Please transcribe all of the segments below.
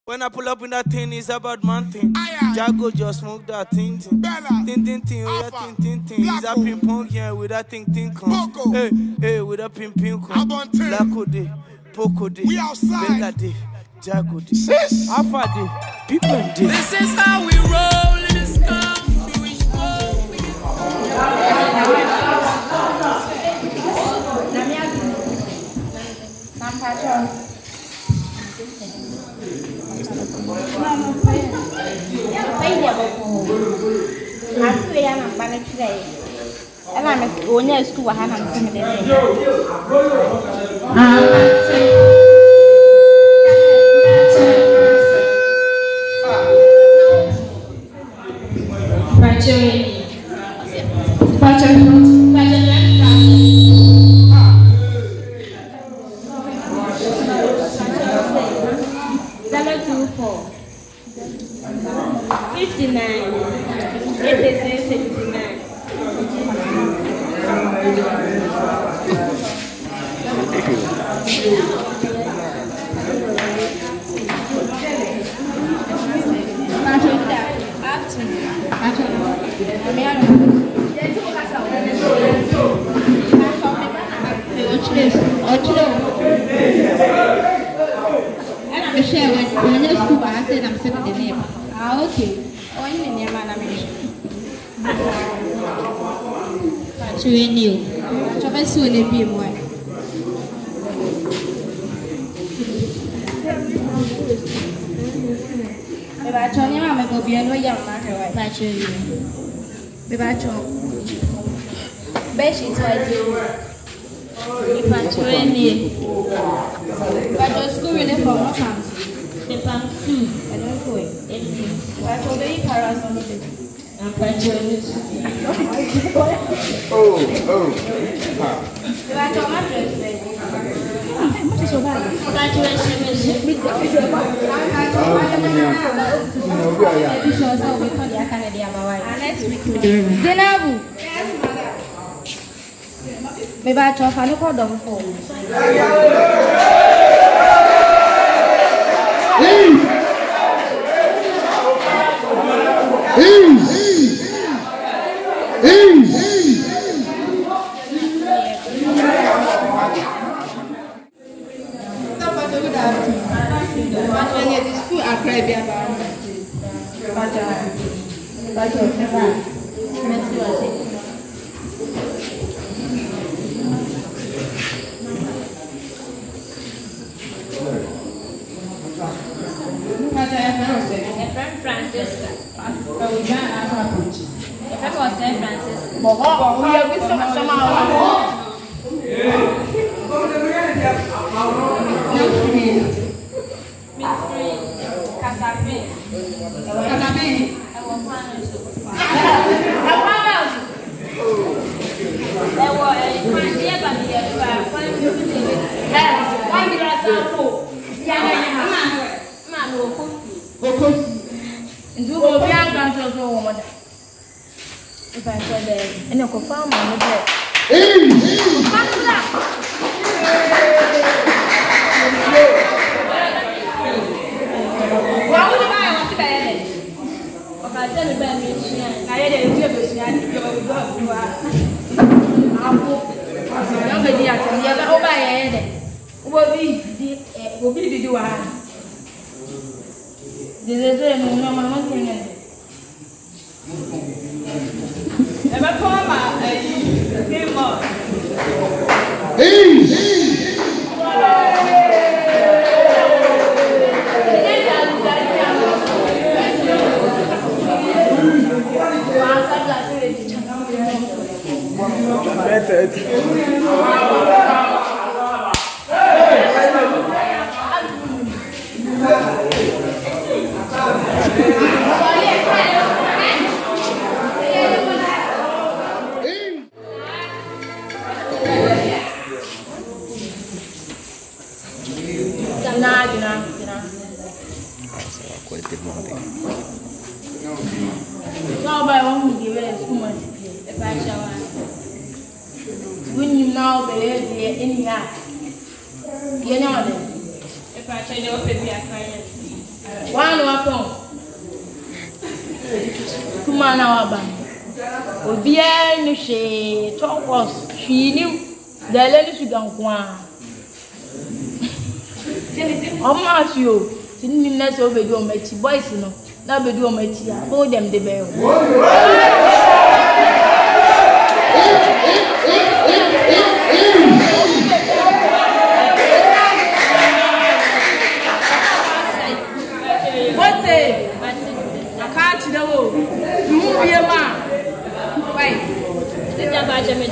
When I pull up in that thing, it's about man thing. Jago just smoke that thing. Tin, oh yeah, tin. He's a ping pong, yeah, with that thing come. Hey, with a ping come. Blacko de, Poco de, Bella de, Jago de. Alpha de, people de. This is how we roll in this country. We smoke. come. Come on now, Abba. Obia ni she tokos she ni the lady should go kwa. Oma you tin na so be do machi boys no na be do machi a go dem de be. What say? I can't know. You be a man. Why? This is about me.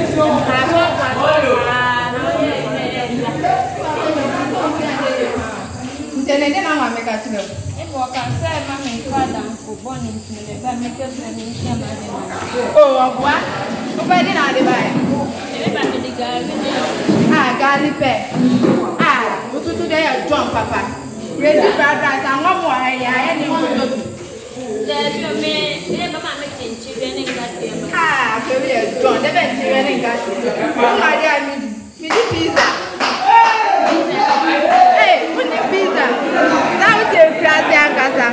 Ready fried rice and one more. I John, the bench and got pizza. Hey, put the pizza. Now it's a grassy and casa.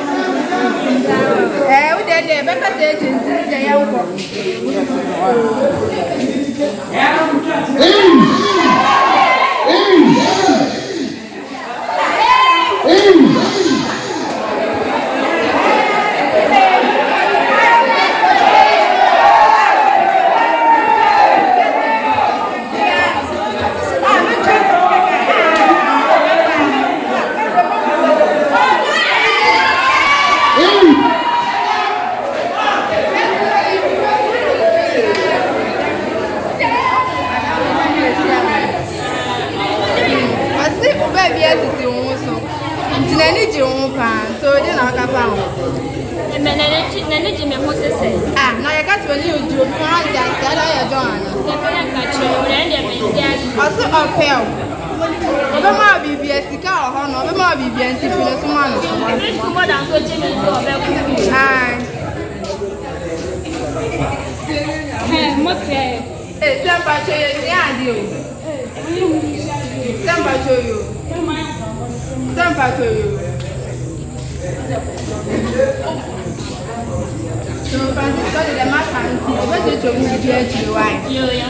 Eh, we did the better agent in the young so they not have found. And then ah, now you got when you do France and said I John. Also uphill. Obama BBS car or no, Obama BBS plus man. So, Francis, the matter is to be here to the wine.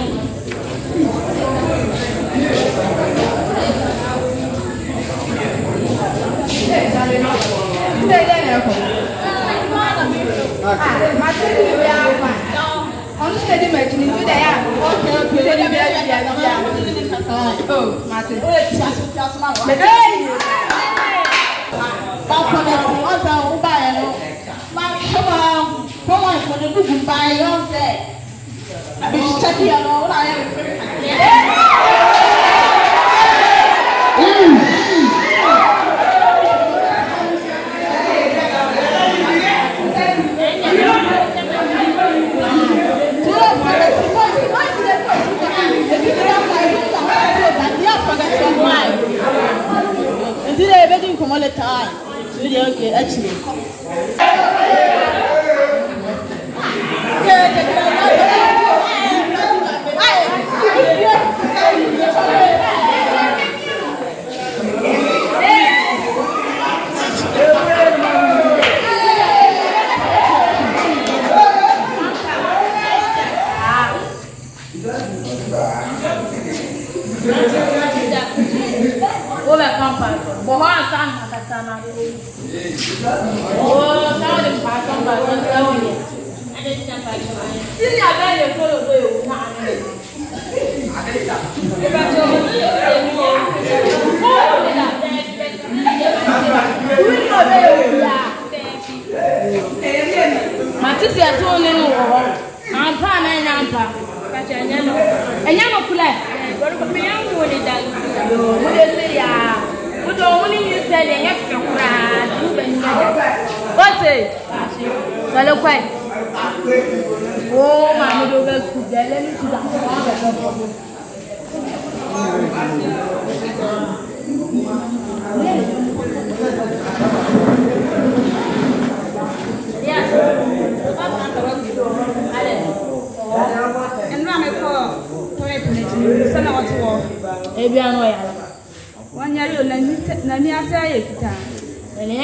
Okay, actually.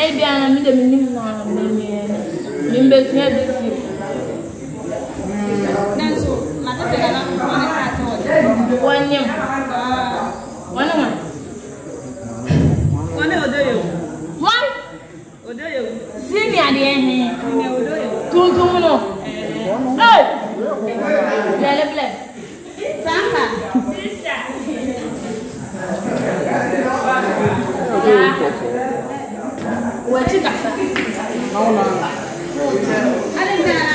maybe I'm in the minimum now, maybe That's all. One year. See me at the end. Two. Hey! Samba. Sister. What you got? No. I didn't know.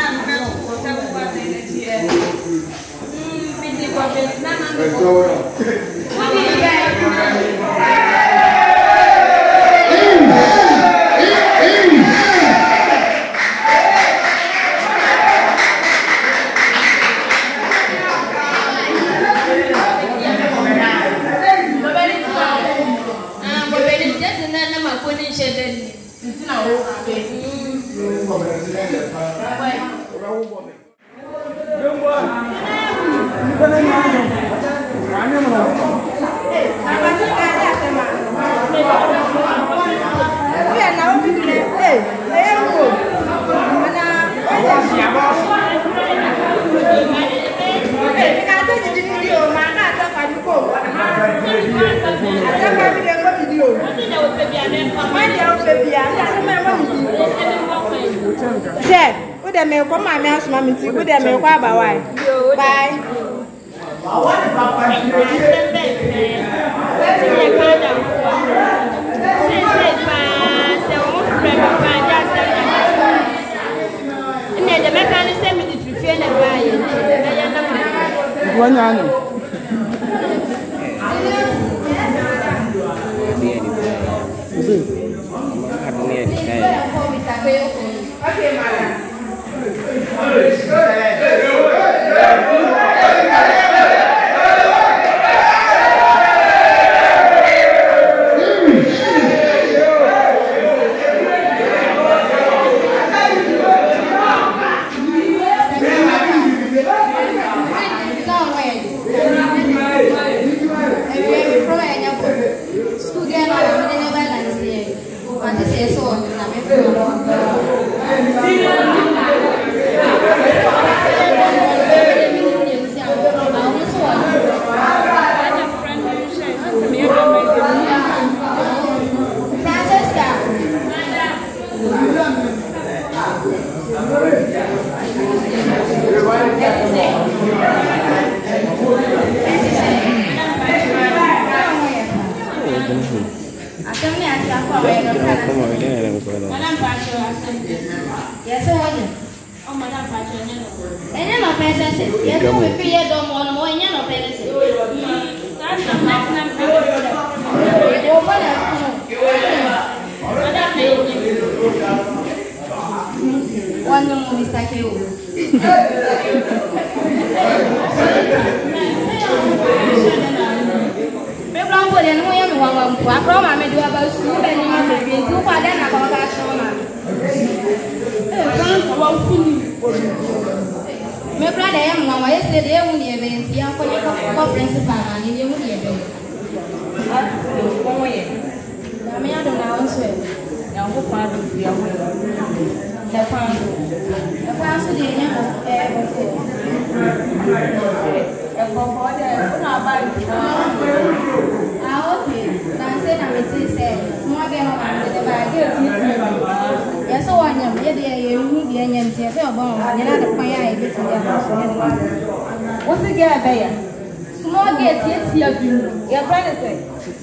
What's the girl there? Small gate, yes, your brother said.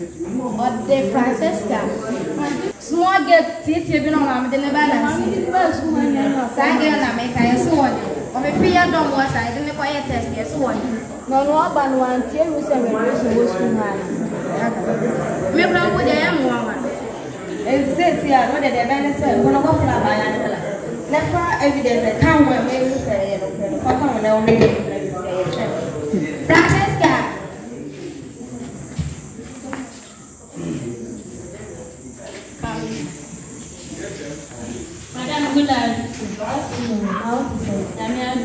Or the Francesca. Small gate, yes, you've been on the balance. Sagan, I make I so one. Of a fear don't was I didn't quite test, yes, one. No, but one tear was a revolution was too high. Maybe I would am one. And says here, what did the man say? When I walk by another. Never evidence that time where maybe say, Francesca. Madame Goulard. How to say? Damian.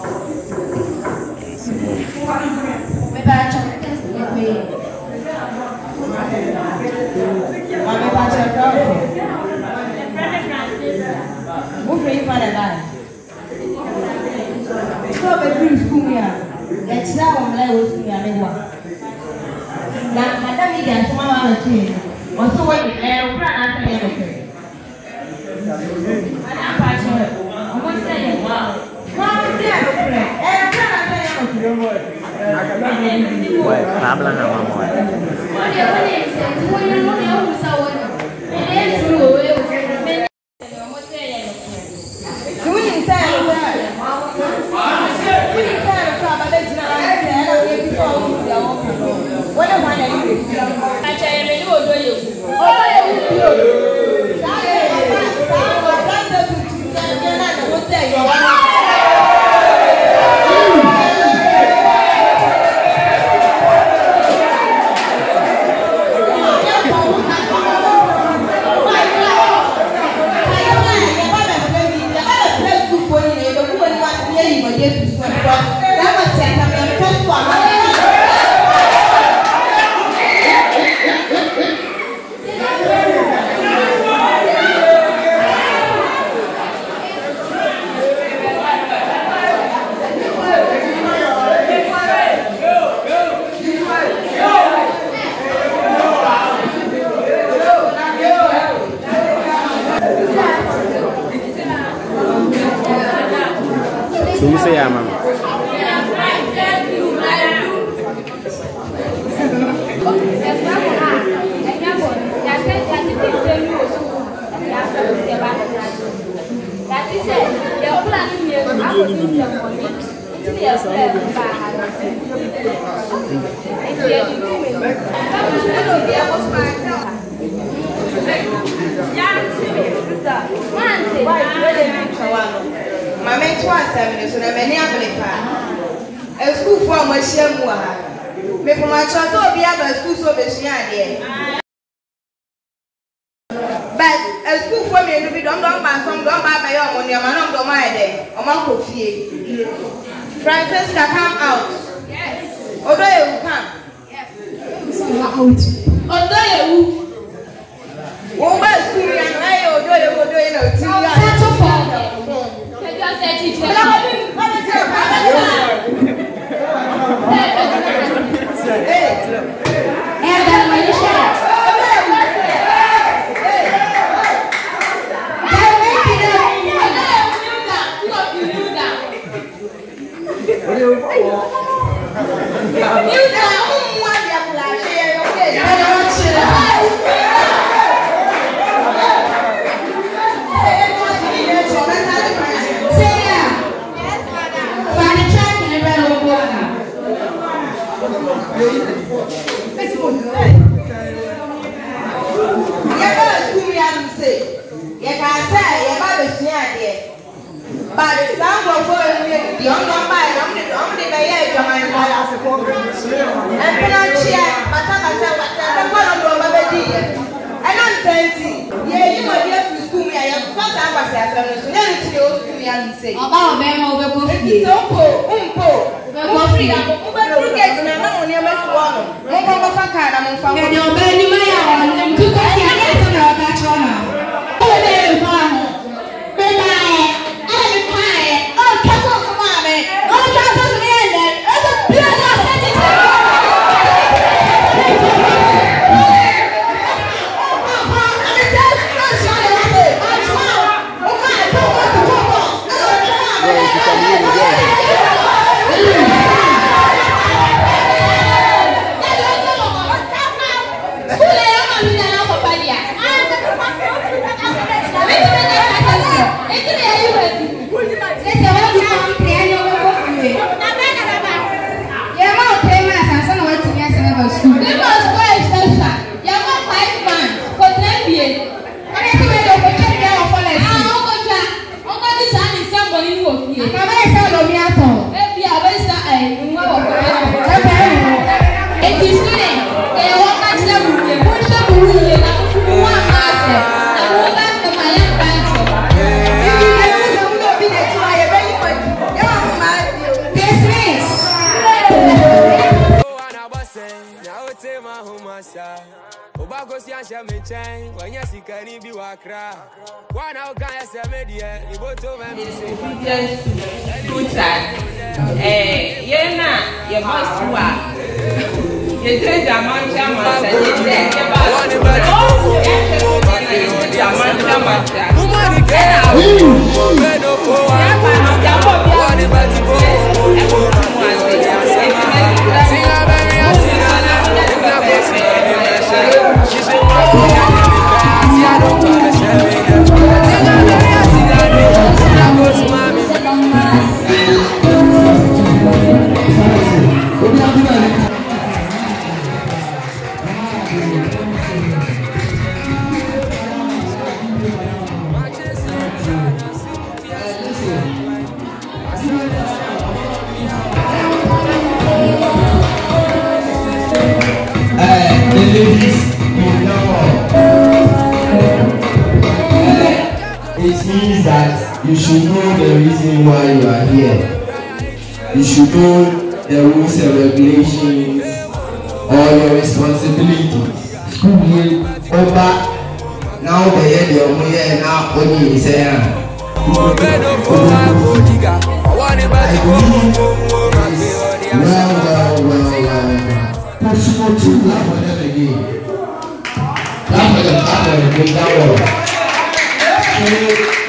Maybe I check the test. Maybe I check bedroom school here. Let's now on my way to me. Now, Madam Megan, some of our team. Also, what you have, I'm So you say, Mama. My mate was 7 so many a school for my share more. Make my child be able to school so the but a school for me to be done by some done by my own money, man of my day, or my coffee. Francesca, come out. Yes. Although you come. Yes. Although you won't buy school and I although you will do it. But some of the young man, only by and Penachia, but I'm one of the and I'm 20. Yeah, you are here to school me. I am not ambassador, so let me say. About them over Buffy. So, Buffy, I'm going to get to know near Miss Warren. Make up a car, I'm from your belly, my own, and to get It means that you should know the reason why you are here. You should know the rules and regulations or your responsibilities. Oba, now the head of me now only is here. Well.